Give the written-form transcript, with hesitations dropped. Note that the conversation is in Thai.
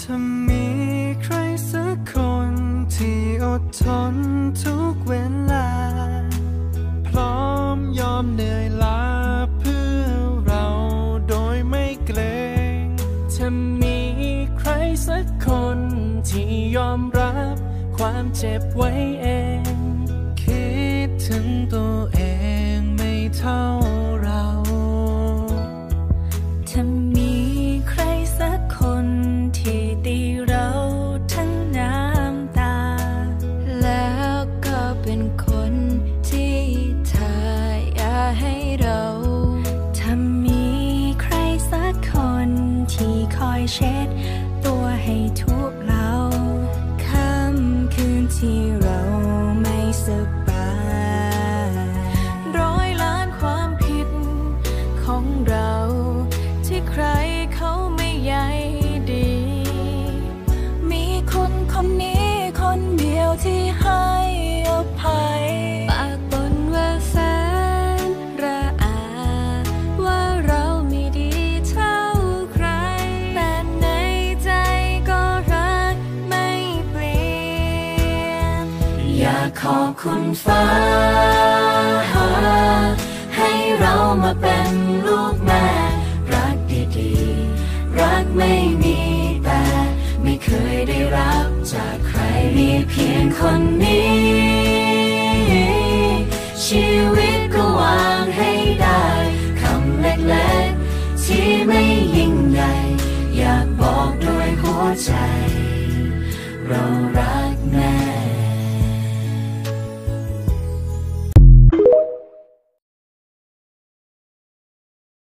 ถ้ามีใครสักคนที่อดทนทุกเวลาพร้อมยอมเหนื่อยล้าเพื่อเราโดยไม่เกรงถ้ามีใครสักคนที่ยอมรับความเจ็บไว้เองคิดถึงตัวเองไม่เท่าเราถ้ามีใครสักคนที่ตีเราทั้งน้ำตาแล้วก็เป็นคนที่ทายาให้เราถ้ามีใครสักคนที่คอยเช็ดตัวให้ทุกเราค่ำคืนที่เราไม่สบายร้อยล้านความผิดของเราที่ใครเขาไม่ใยดีมีคนคนนี้คนเดียวที่ให้อภัยปากบ่นว่าแสนระอาว่าเราไม่ดีเท่าใครแต่ในใจก็รักไม่เปลี่ยนอยากขอบคุณฟ้าให้เรามาเป็นลูกแม่รักดีๆรักไม่มีแต่ไม่เคยได้รับจากใครมีเพียงคนนี้